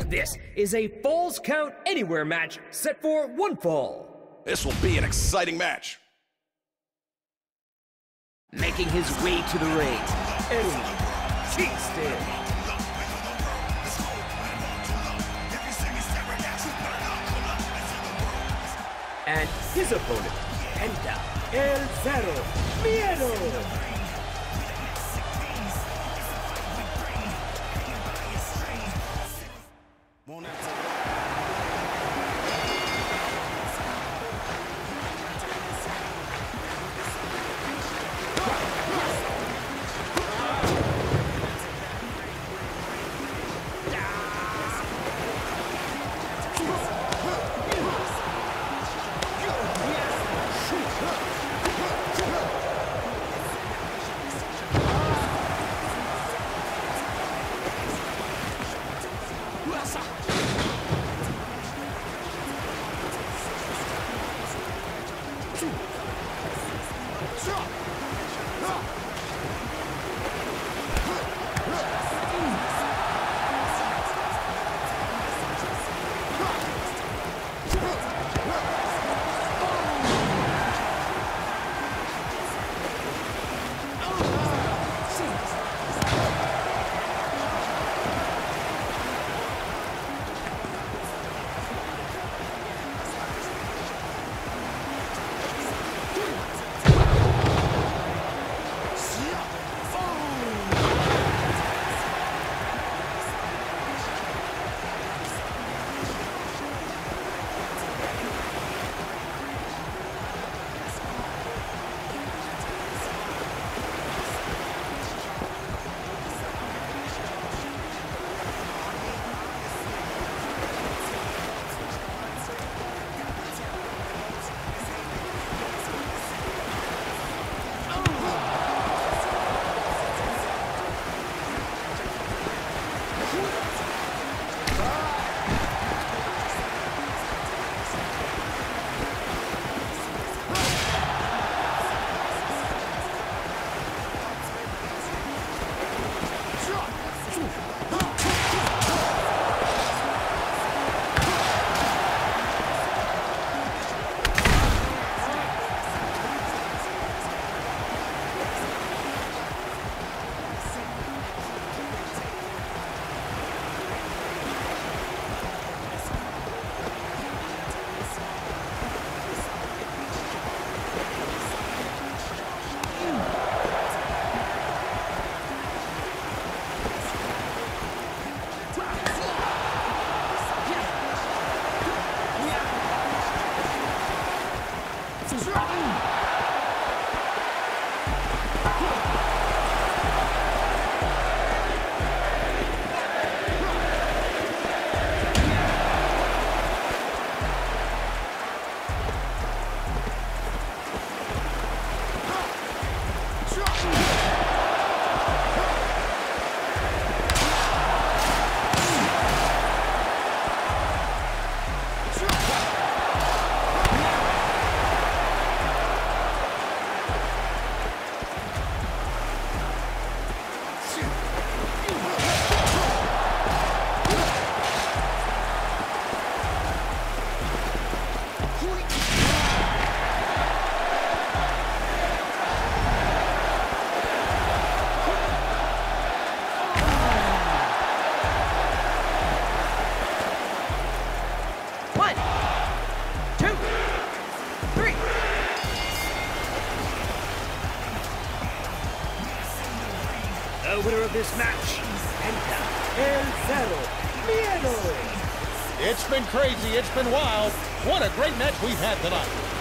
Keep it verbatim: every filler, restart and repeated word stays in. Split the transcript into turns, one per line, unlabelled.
This is a Falls Count Anywhere match set for one fall.
This will be an exciting match.
Making his way to the ring, Eddie Kingston. And his opponent, Penta El Zero Miedo. The winner of this match, Penta El Zero Miedo.
It's been crazy, it's been wild. What a great match we've had tonight.